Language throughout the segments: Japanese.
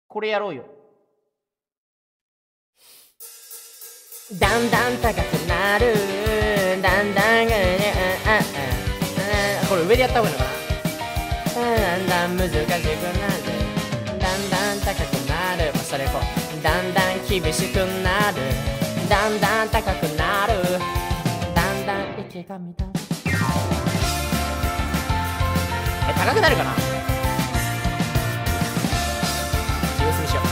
これやろうよ。 だんだん高くなる、だんだんこれ上でやった方がいいのかな。 だんだん難しくなる、だんだん高くなる、それこうだんだん厳しくなる、だんだん高くなる、だんだん息が乱れる。 高くなるかな。様子見しよう。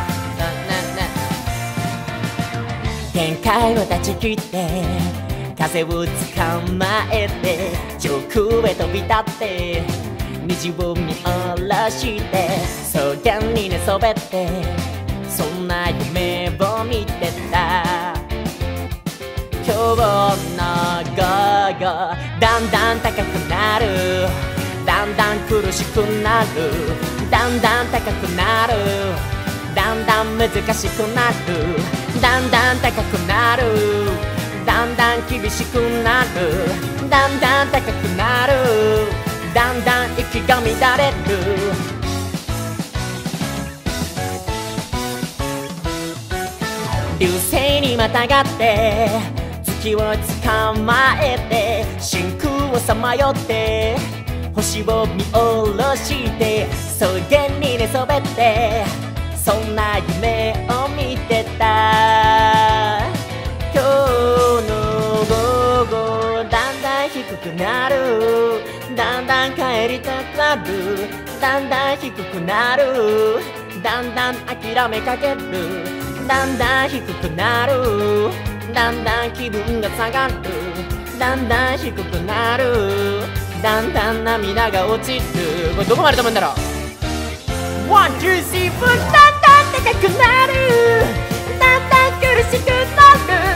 限界を断ち切って風を捕まえて上空へ飛び立って虹を見下ろして草原に寝そべってそんな夢を見てた。今日の午後だんだん高くなる、だんだん苦しくなる、だんだん高くなる、だんだん難しくなる、だんだん高くなる、だんだん厳しくなる、だんだん高くなる、だんだん息が乱れる。流星にまたがって月を捕まえて真空をさまよって星を見下ろして草原に寝そべってそんな夢を見てた。今日の午後だんだん低くなる、だんだん帰りたくなる、だんだん低くなる、だんだん諦めかける、だんだん低くなる、だんだん気分が下がる、だんだん低くなる、だんだん涙が落ちる。これどこまで飛ぶんだろう。ワン、ツー、スリー、フォー、だんだん高くなる、だんだん苦しくなる。